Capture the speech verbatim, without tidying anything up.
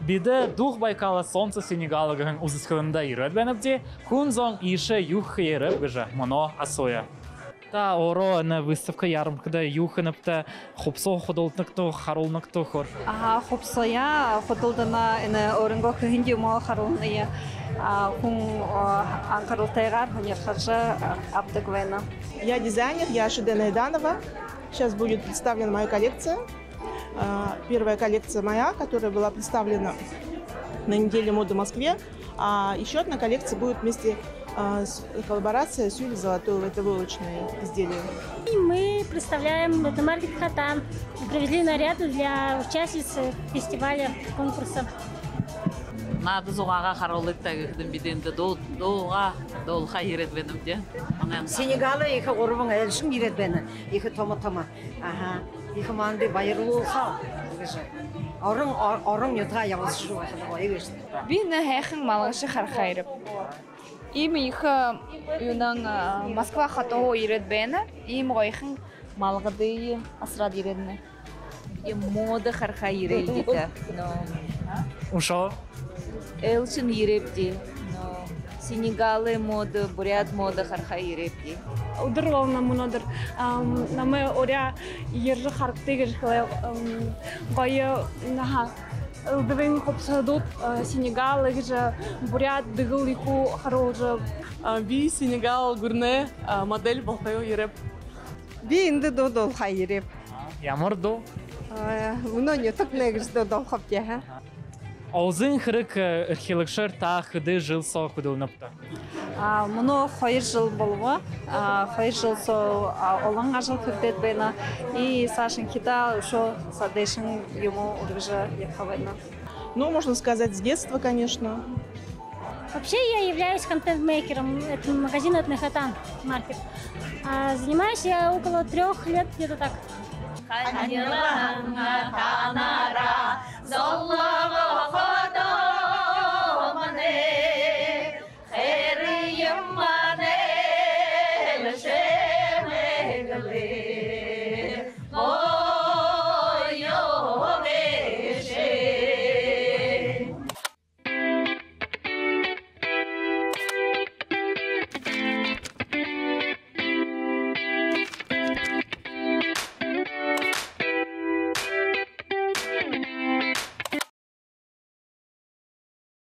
Биде дух Байкала солнце Сенегала гын узысхылында ирет бенепде, хунзон ише юх ереп гыжа, моно асоя. Та оро на выставка ярмаркада юхынапта хопсо ходолтныкто харолныкто хор. Ага, хопсоя ходолдана эне орынго хинди мо харолная. А хун анкарлтайгар ханерхаджа аптеквена. Я дизайнер, я Шидена Иданова. Сейчас будет представлена моя коллекция. Первая коллекция моя, которая была представлена на неделе моды в Москве. А еще одна коллекция будет вместе с коллаборацией с Юлией Золотовой. Это вылочные изделия. И мы представляем это маркет Хатан. Привезли наряды для участниц фестиваля, конкурса. Надо зугага харолык тагыхдым биденде дол долга дол хайрет бенем де. Сенегалы их орван элшин ирет бене. Их тома тома. Ага. Их манды байырлуу хал. Орын орын ютга явыз шу ойгыш. Бин хэхэн малгаш хархайрып. Им их юнан Москва хатоо ирет бена. Им гойхэн малгады асрад иредне. И мода хархайрейдите. Но Ушо? Элчин ирепти. Но Сенегалы мода, бурят мода хархайрепти. Ударловна монодыр. Наме оря ержи харктегер хле гая наха. Удвен хопсадут Сенегал гже бурят дыгылиху харожа. Би Сенегал гурне модель болтаю иреп. Би инде додол хайрып. Ямордо? Муно неток негж додол хопья. Аузын хырык археологчар та хыды жыл со худылнапта. Муно хайр жыл болва. Хайр жыл со оланга жыл кырдет бена. И Сашин кита шо садешин ему удержа яхавайна. Ну, можно сказать, с детства, конечно. Вообще я являюсь контент-мейкером этого магазина от Хатан маркет. А занимаюсь я около трех лет, где-то так. Канилана танара, золлого